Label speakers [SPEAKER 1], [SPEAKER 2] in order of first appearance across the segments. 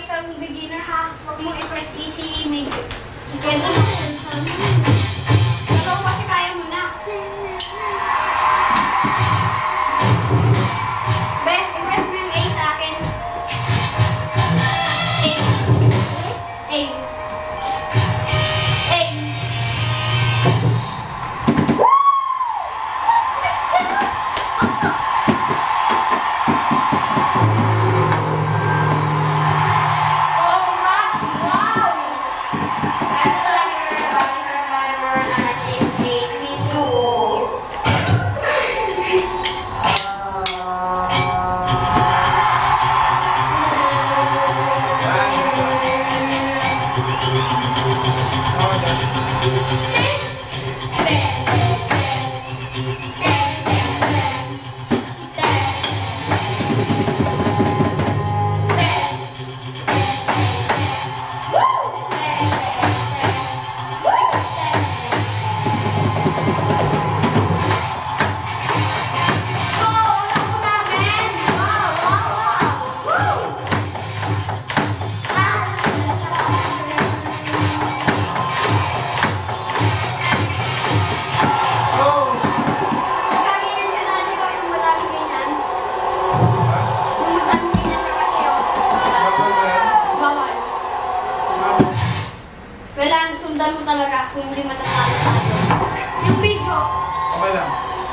[SPEAKER 1] lagi kang beginner ha. Huwag mong i-press easy, medyo. Kwento na. Ikaw kasi kaya mo na. Be, i-press mo yung A sa akin. A. A. A. Kailangan sundan mo talaga kung hindi matatalo tayo. Yung video.
[SPEAKER 2] Okay lang.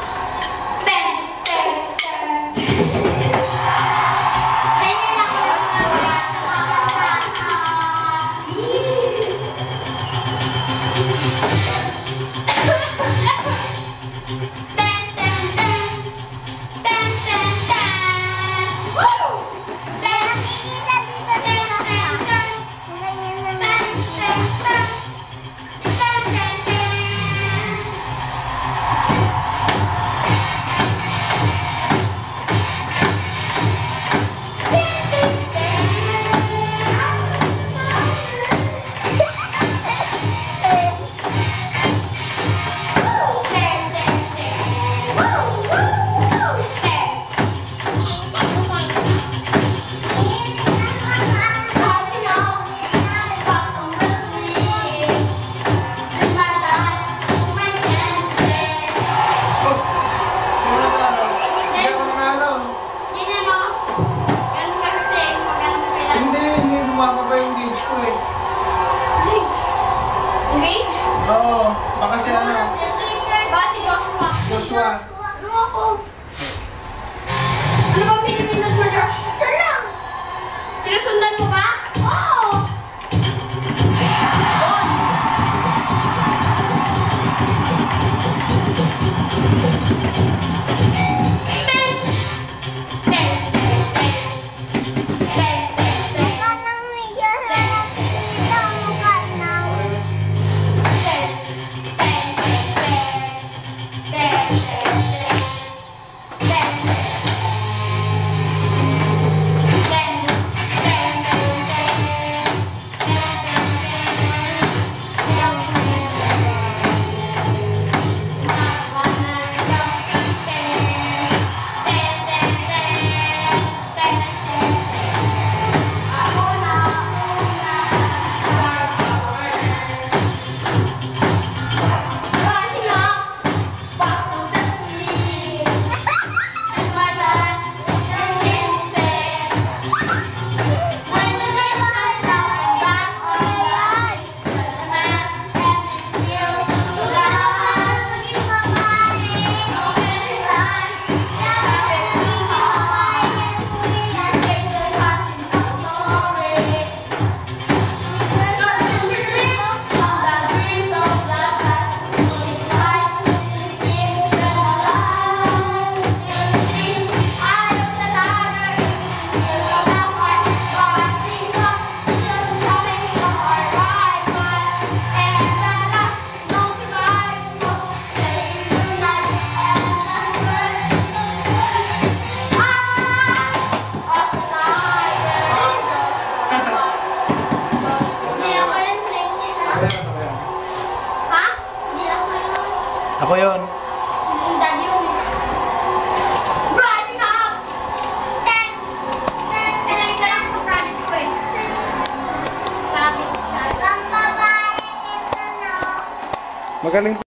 [SPEAKER 2] Oo, baka si ano?
[SPEAKER 1] Baka si Joshua.
[SPEAKER 2] Joshua.
[SPEAKER 1] Ano ako? Ano ba pinipindot mo, Josh? Ito lang. Sinusundan mo ba? Oo.
[SPEAKER 2] Ako yun.
[SPEAKER 1] Daddy yun. Bro, I think ako. Kailangan ka lang sa project ko eh.
[SPEAKER 3] Magaling